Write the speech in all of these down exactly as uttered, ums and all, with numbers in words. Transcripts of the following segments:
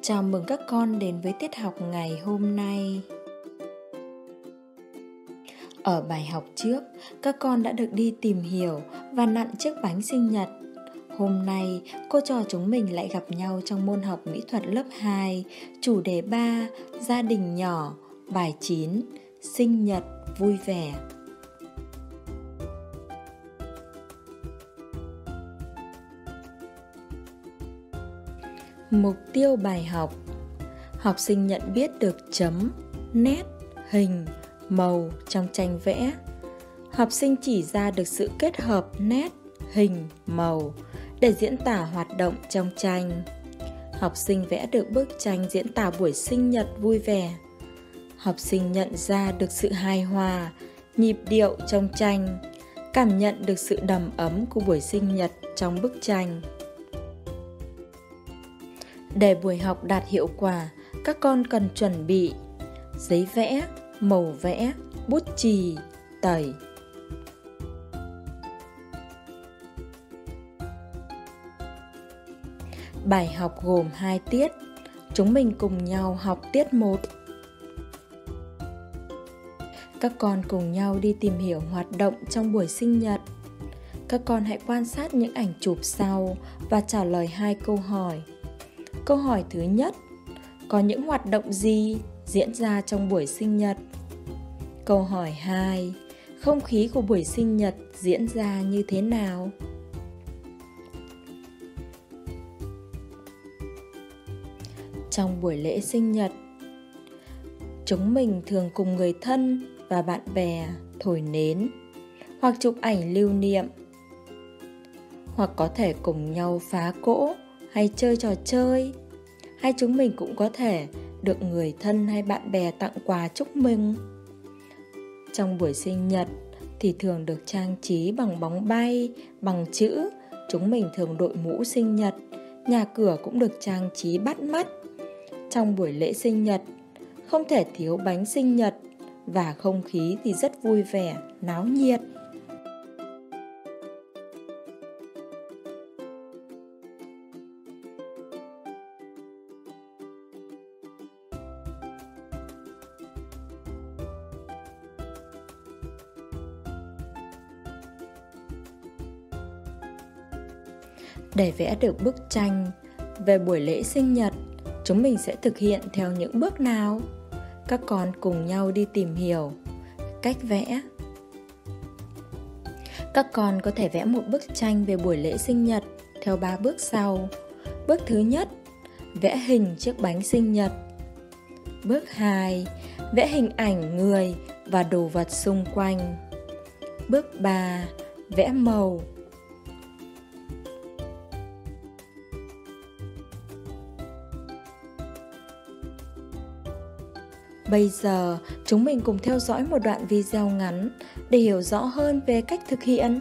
Chào mừng các con đến với tiết học ngày hôm nay. Ở bài học trước, các con đã được đi tìm hiểu và nặn chiếc bánh sinh nhật. Hôm nay, cô trò chúng mình lại gặp nhau trong môn học mỹ thuật lớp hai, chủ đề ba, gia đình nhỏ, bài chín, sinh nhật vui vẻ. Mục tiêu bài học: học sinh nhận biết được chấm, nét, hình, màu trong tranh vẽ. Học sinh chỉ ra được sự kết hợp nét, hình, màu để diễn tả hoạt động trong tranh. Học sinh vẽ được bức tranh diễn tả buổi sinh nhật vui vẻ. Học sinh nhận ra được sự hài hòa, nhịp điệu trong tranh, cảm nhận được sự đầm ấm của buổi sinh nhật trong bức tranh. Để buổi học đạt hiệu quả, các con cần chuẩn bị giấy vẽ, màu vẽ, bút chì, tẩy. Bài học gồm hai tiết. Chúng mình cùng nhau học tiết một. Các con cùng nhau đi tìm hiểu hoạt động trong buổi sinh nhật. Các con hãy quan sát những ảnh chụp sau và trả lời hai câu hỏi. Câu hỏi thứ nhất: có những hoạt động gì diễn ra trong buổi sinh nhật? Câu hỏi hai: không khí của buổi sinh nhật diễn ra như thế nào? Trong buổi lễ sinh nhật, chúng mình thường cùng người thân và bạn bè thổi nến hoặc chụp ảnh lưu niệm, hoặc có thể cùng nhau phá cỗ hay chơi trò chơi, hay chúng mình cũng có thể được người thân hay bạn bè tặng quà chúc mừng. Trong buổi sinh nhật thì thường được trang trí bằng bóng bay, bằng chữ. Chúng mình thường đội mũ sinh nhật, nhà cửa cũng được trang trí bắt mắt. Trong buổi lễ sinh nhật, không thể thiếu bánh sinh nhật và không khí thì rất vui vẻ, náo nhiệt. Để vẽ được bức tranh về buổi lễ sinh nhật, chúng mình sẽ thực hiện theo những bước nào? Các con cùng nhau đi tìm hiểu cách vẽ. Các con có thể vẽ một bức tranh về buổi lễ sinh nhật theo ba bước sau. Bước thứ nhất, vẽ hình chiếc bánh sinh nhật. Bước hai, vẽ hình ảnh người và đồ vật xung quanh. Bước ba, vẽ màu. Bây giờ, chúng mình cùng theo dõi một đoạn video ngắn để hiểu rõ hơn về cách thực hiện.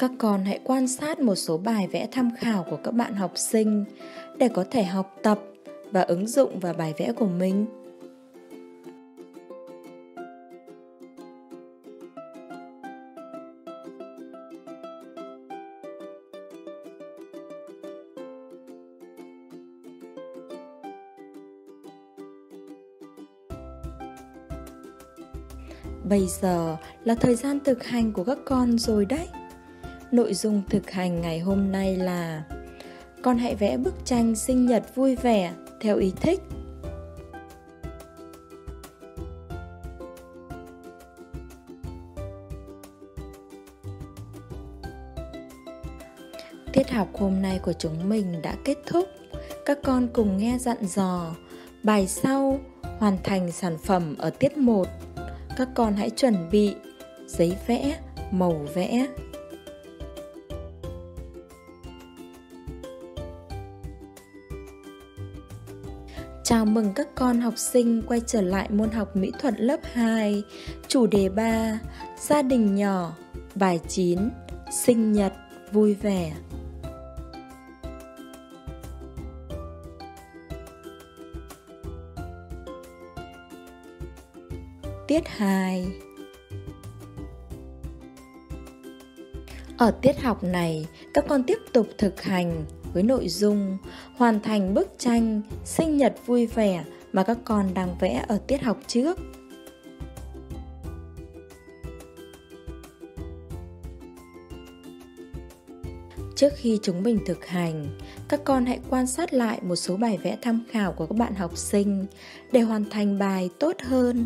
Các con hãy quan sát một số bài vẽ tham khảo của các bạn học sinh để có thể học tập và ứng dụng vào bài vẽ của mình. Bây giờ là thời gian thực hành của các con rồi đấy. Nội dung thực hành ngày hôm nay là: con hãy vẽ bức tranh sinh nhật vui vẻ theo ý thích. Tiết học hôm nay của chúng mình đã kết thúc. Các con cùng nghe dặn dò. Bài sau hoàn thành sản phẩm ở tiết một. Các con hãy chuẩn bị giấy vẽ, màu vẽ. Chào mừng các con học sinh quay trở lại môn học mỹ thuật lớp hai, chủ đề ba, gia đình nhỏ, bài chín, sinh nhật vui vẻ. Tiết hai. Ở tiết học này, các con tiếp tục thực hành với nội dung hoàn thành bức tranh sinh nhật vui vẻ mà các con đang vẽ ở tiết học trước. Trước khi chúng mình thực hành, các con hãy quan sát lại một số bài vẽ tham khảo của các bạn học sinh để hoàn thành bài tốt hơn.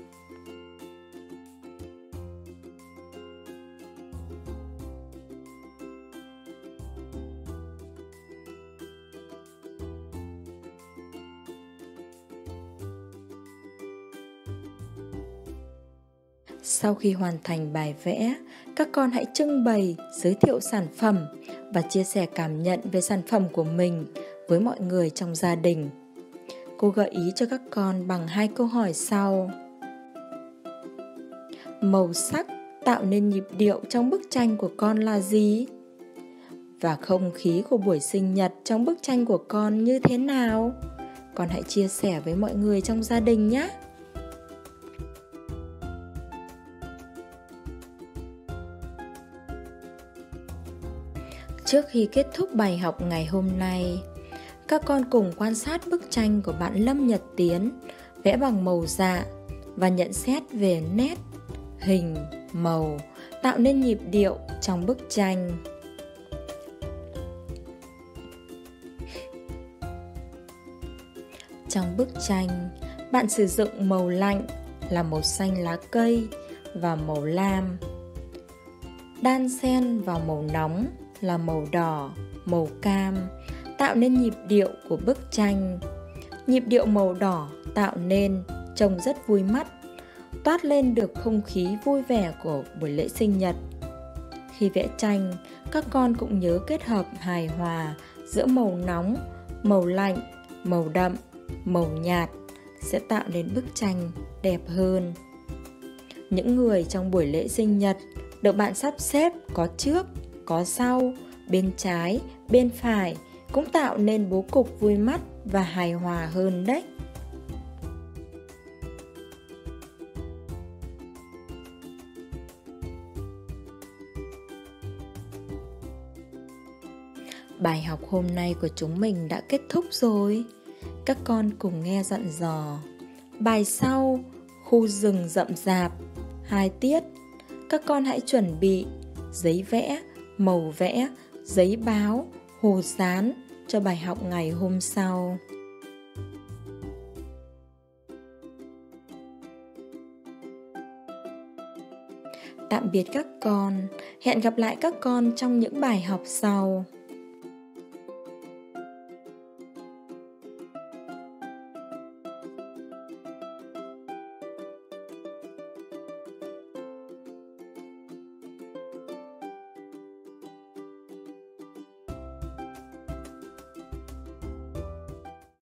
Sau khi hoàn thành bài vẽ, các con hãy trưng bày, giới thiệu sản phẩm và chia sẻ cảm nhận về sản phẩm của mình với mọi người trong gia đình. Cô gợi ý cho các con bằng hai câu hỏi sau. Màu sắc tạo nên nhịp điệu trong bức tranh của con là gì? Và không khí của buổi sinh nhật trong bức tranh của con như thế nào? Con hãy chia sẻ với mọi người trong gia đình nhé! Trước khi kết thúc bài học ngày hôm nay, các con cùng quan sát bức tranh của bạn Lâm Nhật Tiến vẽ bằng màu dạ và nhận xét về nét, hình, màu tạo nên nhịp điệu trong bức tranh. Trong bức tranh, bạn sử dụng màu lạnh là màu xanh lá cây và màu lam, đan xen vào màu nóng là màu đỏ, màu cam, tạo nên nhịp điệu của bức tranh. Nhịp điệu màu đỏ tạo nên trông rất vui mắt, toát lên được không khí vui vẻ của buổi lễ sinh nhật. Khi vẽ tranh, các con cũng nhớ kết hợp hài hòa giữa màu nóng, màu lạnh, màu đậm, màu nhạt sẽ tạo nên bức tranh đẹp hơn. Những người trong buổi lễ sinh nhật được bạn sắp xếp có trước, có sau, bên trái, bên phải cũng tạo nên bố cục vui mắt và hài hòa hơn đấy. Bài học hôm nay của chúng mình đã kết thúc rồi. Các con cùng nghe dặn dò. Bài sau, khu rừng rậm rạp, hai tiết. Các con hãy chuẩn bị giấy vẽ, màu vẽ, giấy báo, hồ dán cho bài học ngày hôm sau. Tạm biệt các con, hẹn gặp lại các con trong những bài học sau.